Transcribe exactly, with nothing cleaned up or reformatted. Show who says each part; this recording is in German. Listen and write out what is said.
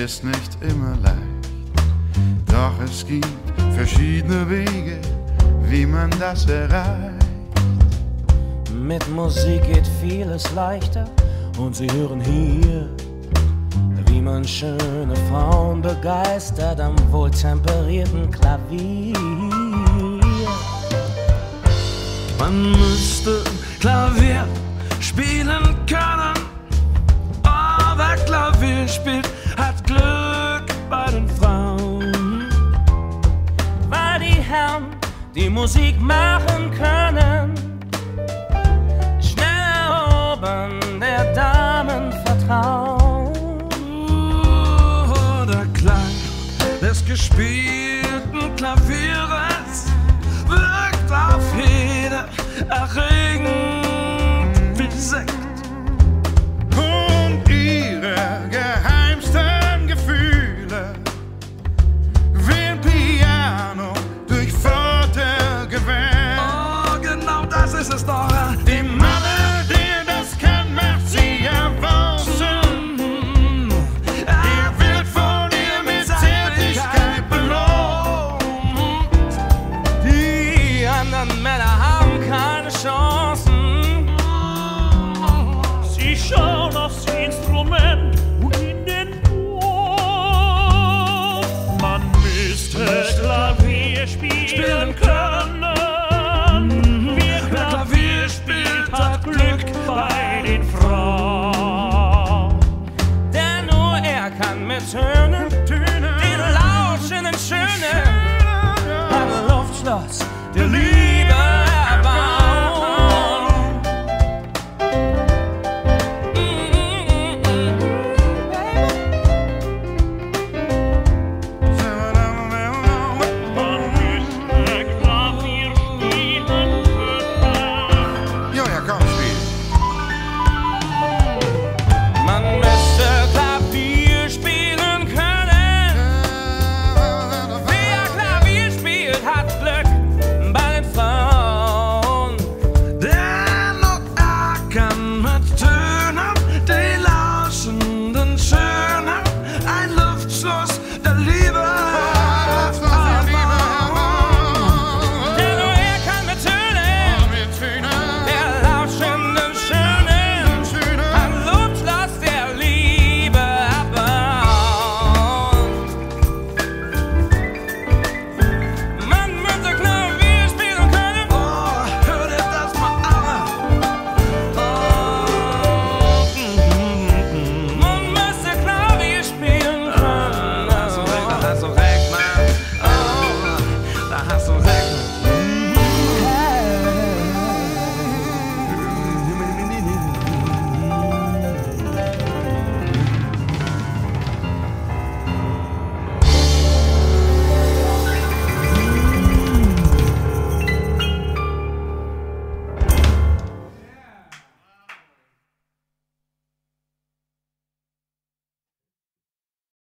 Speaker 1: ist nicht immer leicht, doch es gibt verschiedene Wege, wie man das erreicht.
Speaker 2: Mit Musik geht vieles leichter und Sie hören hier, wie man schöne Frauen begeistert am wohltemperierten Klavier. Man müsste Klavier spielen können, oh, wer Klavier spielt, hat Glück bei den Frauen, weil die Herren die Musik machen können.